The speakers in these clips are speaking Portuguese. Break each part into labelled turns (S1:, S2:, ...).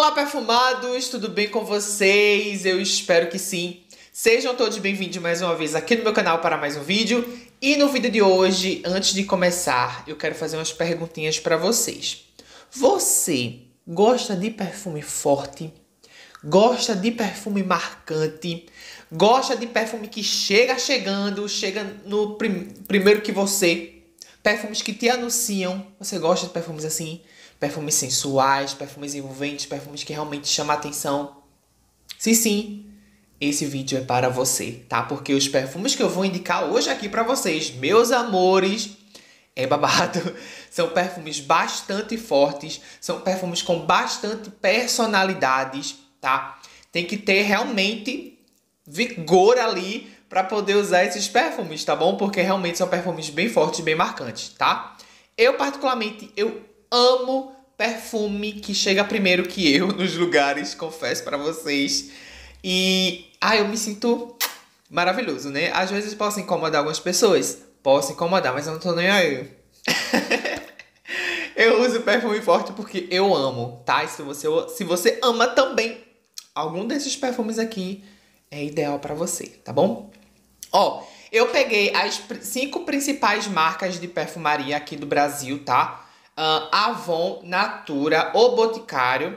S1: Olá, perfumados, tudo bem com vocês? Eu espero que sim. Sejam todos bem-vindos mais uma vez aqui no meu canal para mais um vídeo. E no vídeo de hoje, antes de começar, eu quero fazer umas perguntinhas para vocês. Você gosta de perfume forte? Gosta de perfume marcante? Gosta de perfume que chega no primeiro que você? Perfumes que te anunciam. Você gosta de perfumes assim? Perfumes sensuais, perfumes envolventes, perfumes que realmente chamam a atenção? Se sim, esse vídeo é para você, tá? Porque os perfumes que eu vou indicar hoje aqui para vocês, meus amores, é babado. São perfumes bastante fortes, são perfumes com bastante personalidades, tá? Tem que ter realmente vigor ali para poder usar esses perfumes, tá bom? Porque realmente são perfumes bem fortes, bem marcantes, tá? Eu particularmente, amo perfume que chega primeiro que eu nos lugares, confesso pra vocês. E, eu me sinto maravilhoso, né? Às vezes posso incomodar algumas pessoas. Posso incomodar, mas eu não tô nem aí. Eu uso perfume forte porque eu amo, tá? E se você ama também, algum desses perfumes aqui é ideal pra você, tá bom? Ó, eu peguei as 5 principais marcas de perfumaria aqui do Brasil, tá? Avon, Natura, O Boticário,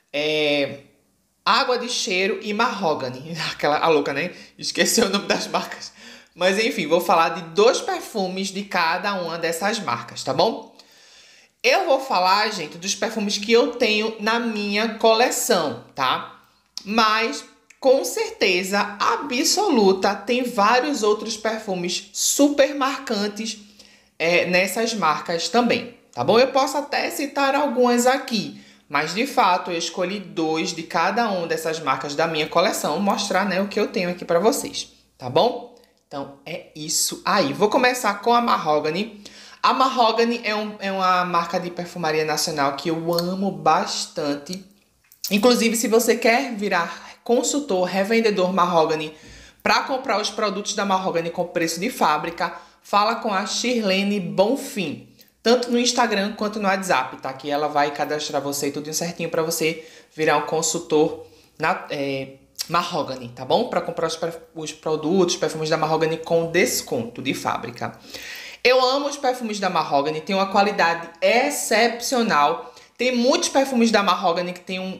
S1: Água de Cheiro e Mahogany. A louca, né? Esqueci o nome das marcas. Mas enfim, vou falar de 2 perfumes de cada uma dessas marcas, tá bom? Eu vou falar, gente, dos perfumes que eu tenho na minha coleção, tá? Mas, com certeza absoluta, tem vários outros perfumes super marcantes nessas marcas também. Tá bom? Eu posso até citar algumas aqui, mas de fato eu escolhi 2 de cada uma dessas marcas da minha coleção, mostrar, né, o que eu tenho aqui pra vocês, tá bom? Então é isso aí. Vou começar com a Mahogany. A Mahogany é uma marca de perfumaria nacional que eu amo bastante. Inclusive, se você quer virar consultor, revendedor Mahogany, para comprar os produtos da Mahogany com preço de fábrica, fala com a Shirlene Bonfim. Tanto no Instagram quanto no WhatsApp, tá? Que ela vai cadastrar você tudo certinho pra você virar um consultor Mahogany, tá bom? Pra comprar os produtos, perfumes da Mahogany com desconto de fábrica. Eu amo os perfumes da Mahogany, tem uma qualidade excepcional. Tem muitos perfumes da Mahogany que tem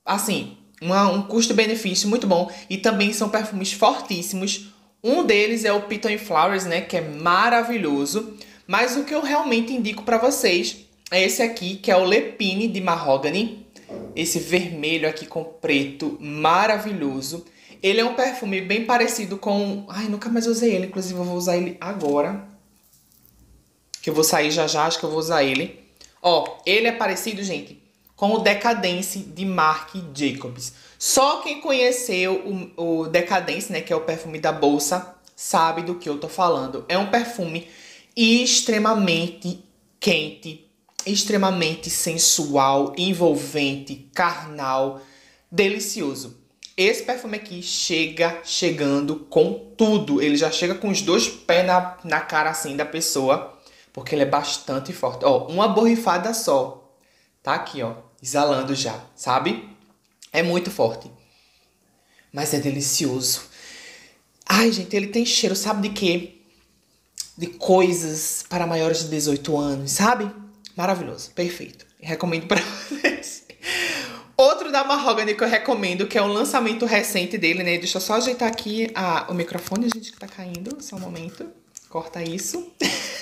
S1: um custo-benefício muito bom. E também são perfumes fortíssimos. Um deles é o Python Flowers, né? Que é maravilhoso. Mas o que eu realmente indico pra vocês é esse aqui, que é o Le Pine de Mahogany. Esse vermelho aqui com preto, maravilhoso. Ele é um perfume bem parecido com... nunca mais usei ele, inclusive eu vou usar ele agora. Que eu vou sair já, acho que eu vou usar ele. Ó, ele é parecido, gente, com o Decadence de Marc Jacobs. Só quem conheceu o Decadence, né, que é o perfume da bolsa, sabe do que eu tô falando. É um perfume extremamente quente, extremamente sensual, envolvente, carnal, delicioso. Esse perfume aqui chegando com tudo. Ele já chega com os 2 pés na cara assim da pessoa, porque ele é bastante forte. Ó, uma borrifada só. Tá aqui, ó, exalando já, sabe? É muito forte. Mas é delicioso. Gente, ele tem cheiro, sabe de quê? De coisas para maiores de 18 anos, sabe? Maravilhoso, perfeito. Recomendo para vocês. Outro da Mahogany que eu recomendo, que é um lançamento recente dele, né? Deixa eu só ajeitar aqui o microfone, gente, que tá caindo. Só um momento. Corta isso.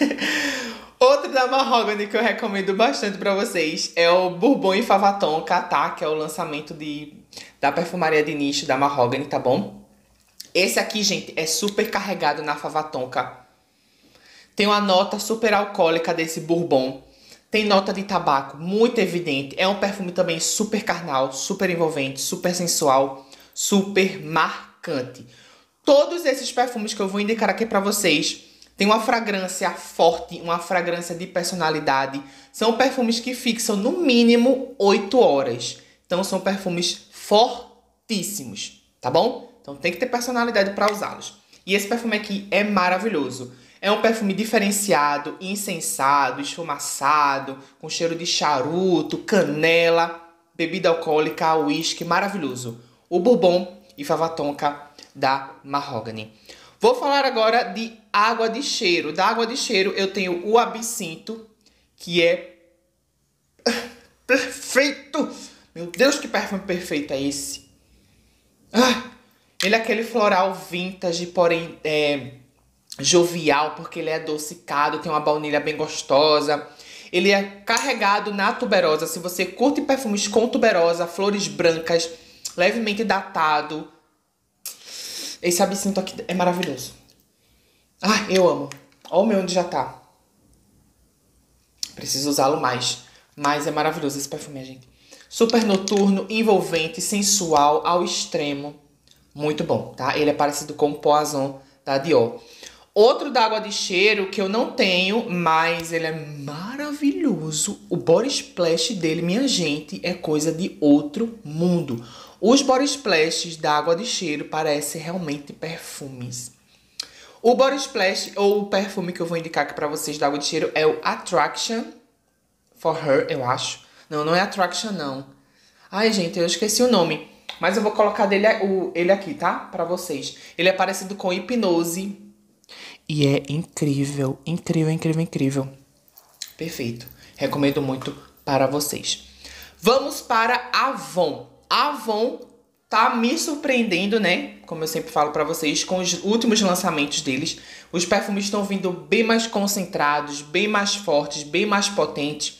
S1: Outro da Mahogany que eu recomendo bastante pra vocês é o Bourbon e Fava Tonka, tá? Que é o lançamento da perfumaria de nicho da Mahogany, tá bom? Esse aqui, gente, é super carregado na Fava Tonka. Tem uma nota super alcoólica desse Bourbon. Tem nota de tabaco muito evidente. É um perfume também super carnal, super envolvente, super sensual, super marcante. Todos esses perfumes que eu vou indicar aqui pra vocês têm uma fragrância forte, uma fragrância de personalidade. São perfumes que fixam no mínimo 8 horas. Então são perfumes fortíssimos, tá bom? Então tem que ter personalidade para usá-los. E esse perfume aqui é maravilhoso. É um perfume diferenciado, incensado, esfumaçado, com cheiro de charuto, canela. bebida alcoólica, uísque, maravilhoso. O Bourbon e Fava Tonka da Mahogany. Vou falar agora de água de cheiro. Da água de cheiro eu tenho o Absinto, que é perfeito. Meu Deus, que perfume perfeito é esse. Ele é aquele floral vintage, porém jovial, porque ele é adocicado, tem uma baunilha bem gostosa. Ele é carregado na tuberosa. Se você curte perfumes com tuberosa, flores brancas, levemente datado, esse absinto aqui é maravilhoso. Eu amo. Olha o meu onde já tá. Preciso usá-lo mais. Mas é maravilhoso esse perfume, gente. Super noturno, envolvente, sensual, ao extremo. Muito bom, tá? Ele é parecido com o Poison da Dior. Outro da água de cheiro que eu não tenho, mas ele é maravilhoso. O Body Splash dele, minha gente, é coisa de outro mundo. Os Body Splashes da água de cheiro parecem realmente perfumes. O Body Splash, ou o perfume que eu vou indicar aqui pra vocês da água de cheiro, é o Attraction for Her, eu acho. Não, não é Attraction, não. Ai, gente, eu esqueci o nome. Mas eu vou colocar ele aqui, tá? Pra vocês. Ele é parecido com Hipnose. E é incrível, incrível, incrível, incrível. Perfeito. Recomendo muito para vocês. Vamos para Avon. Avon tá me surpreendendo, né? Como eu sempre falo para vocês, com os últimos lançamentos deles. Os perfumes estão vindo bem mais concentrados, bem mais fortes, bem mais potentes.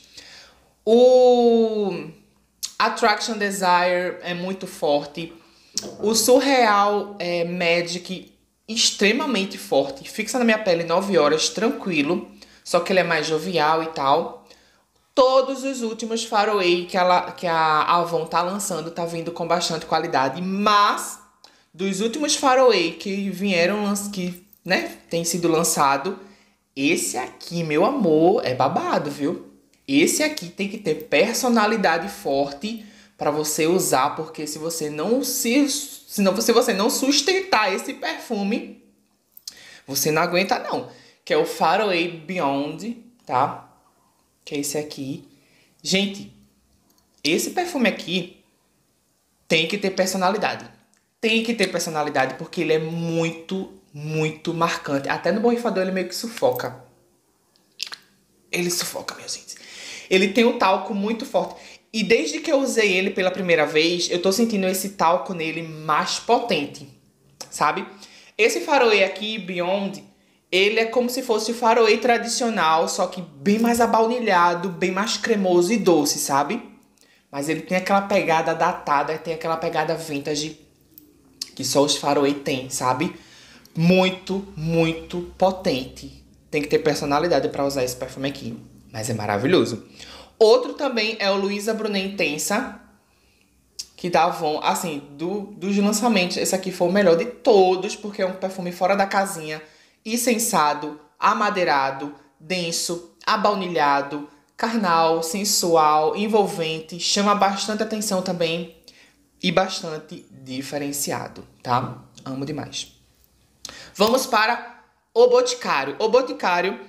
S1: O Attraction Desire é muito forte. O Surreal Magic extremamente forte, fixa na minha pele 9 horas, tranquilo, só que ele é mais jovial e tal. Todos os últimos Faroe que a Avon tá lançando tá vindo com bastante qualidade, mas dos últimos Faroe que vieram, que, né, tem sido lançado, esse aqui, meu amor, é babado, viu? Esse aqui tem que ter personalidade forte para você usar, porque se você não sustentar esse perfume, você não aguenta não. Que é o Faroe Beyond, tá? Que é esse aqui. Gente, esse perfume aqui tem que ter personalidade. Tem que ter personalidade, porque ele é muito, muito marcante. Até no borrifador ele meio que sufoca. Ele sufoca, minha gente. Ele tem um talco muito forte. E desde que eu usei ele pela primeira vez, eu tô sentindo esse talco nele mais potente, sabe? Esse Faroe aqui, Beyond, ele é como se fosse o Faroe tradicional, só que bem mais abaunilhado, bem mais cremoso e doce, sabe? Mas ele tem aquela pegada datada, tem aquela pegada vintage que só os Faroe tem, sabe? Muito, muito potente. Tem que ter personalidade pra usar esse perfume aqui, mas é maravilhoso. Outro também é o Luisa Brunet Intensa, que da Avon, assim, dos lançamentos, esse aqui foi o melhor de todos, porque é um perfume fora da casinha, insensado, amadeirado, denso, abaunilhado, carnal, sensual, envolvente, chama bastante atenção também e bastante diferenciado, tá? Amo demais. Vamos para o Boticário. O Boticário,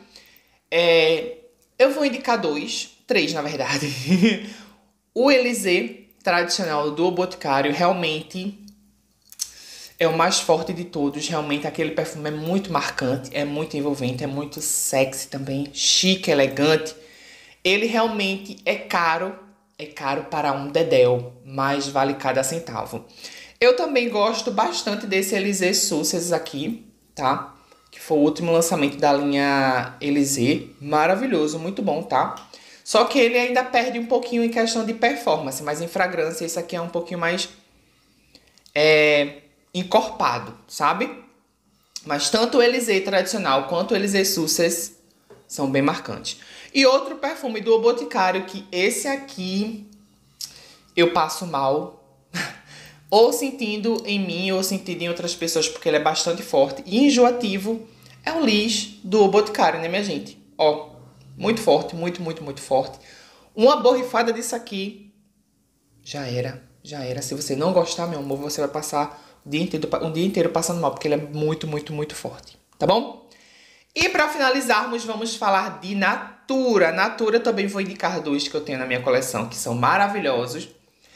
S1: eu vou indicar três, na verdade. O Élysée tradicional do Boticário realmente é o mais forte de todos. Realmente aquele perfume é muito marcante, é muito envolvente, é muito sexy também, chique, elegante. Ele realmente é caro para um dedéu, mas vale cada centavo. Eu também gosto bastante desse Élysée Success aqui, tá? Que foi o último lançamento da linha Élysée. Maravilhoso, muito bom, tá? Só que ele ainda perde um pouquinho em questão de performance, mas em fragrância esse aqui é um pouquinho mais encorpado, sabe? Mas tanto o Élysée tradicional quanto o Élysée Success são bem marcantes. E outro perfume do O Boticário, que esse aqui eu passo mal, ou sentindo em mim, ou sentindo em outras pessoas, porque ele é bastante forte e enjoativo, é o Lish do O Boticário, né, minha gente? Ó, muito forte, muito, muito, muito forte. Uma borrifada disso aqui, já era. Se você não gostar, meu amor, você vai passar um dia inteiro passando mal, porque ele é muito, muito, muito forte, tá bom? E para finalizarmos, vamos falar de Natura. Natura, eu também vou indicar dois que eu tenho na minha coleção, que são maravilhosos.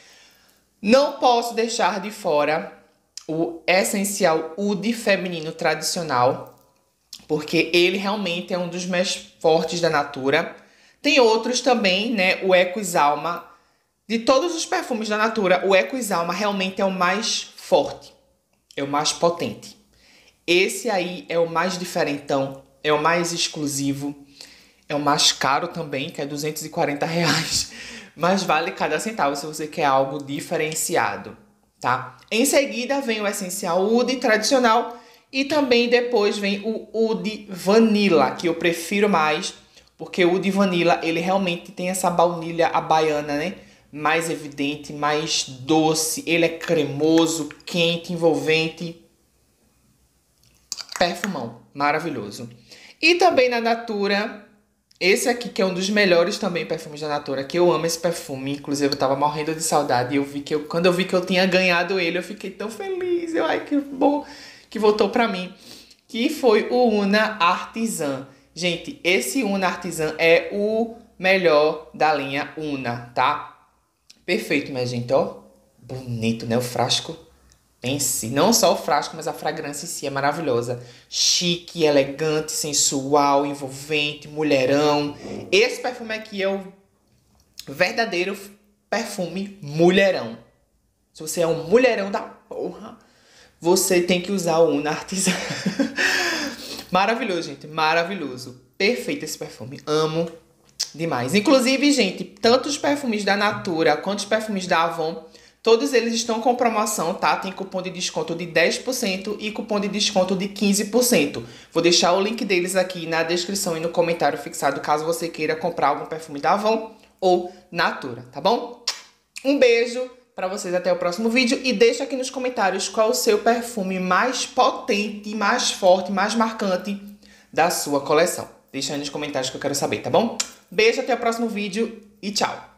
S1: Não posso deixar de fora o Essencial Oud feminino tradicional, porque ele realmente é um dos mais fortes da Natura. Tem outros também, né? O Eco Exalma. De todos os perfumes da Natura, o Eco Exalma realmente é o mais forte, é o mais potente. Esse aí é o mais diferentão, é o mais exclusivo, é o mais caro também, que é R$ 240. Mas vale cada centavo se você quer algo diferenciado, tá? Em seguida vem o Essencial Oud tradicional e também depois vem o Oud Vanilla, que eu prefiro mais, porque o Oud Vanilla, ele realmente tem essa baunilha havaiana, né? Mais evidente, mais doce, ele é cremoso, quente, envolvente. Perfumão, maravilhoso. E também na Natura, esse aqui que é um dos melhores também perfumes da Natura, que eu amo esse perfume, inclusive eu tava morrendo de saudade e quando eu vi que eu tinha ganhado ele, eu fiquei tão feliz. Ai, que bom que voltou pra mim. Que foi o Una Artisan. Gente, esse Una Artisan é o melhor da linha Una, tá? Perfeito, minha gente, ó. Bonito, né? O frasco. Pense, não só o frasco, mas a fragrância em si é maravilhosa. Chique, elegante, sensual, envolvente, mulherão. Esse perfume aqui é o verdadeiro perfume mulherão. Se você é um mulherão da porra, você tem que usar o Una Artisan. Maravilhoso, gente, maravilhoso. Perfeito esse perfume, amo demais. Inclusive, gente, tanto os perfumes da Natura quanto os perfumes da Avon, todos eles estão com promoção, tá? Tem cupom de desconto de 10% e cupom de desconto de 15%. Vou deixar o link deles aqui na descrição e no comentário fixado, caso você queira comprar algum perfume da Avon ou Natura, tá bom? Um beijo pra vocês, até o próximo vídeo. E deixa aqui nos comentários qual o seu perfume mais potente, mais forte, mais marcante da sua coleção. Deixa aí nos comentários que eu quero saber, tá bom? Beijo, até o próximo vídeo e tchau!